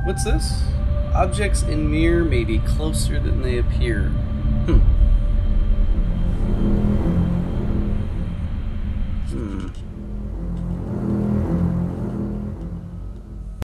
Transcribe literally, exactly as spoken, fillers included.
What's this? Objects in mirror may be closer than they appear. Hmm.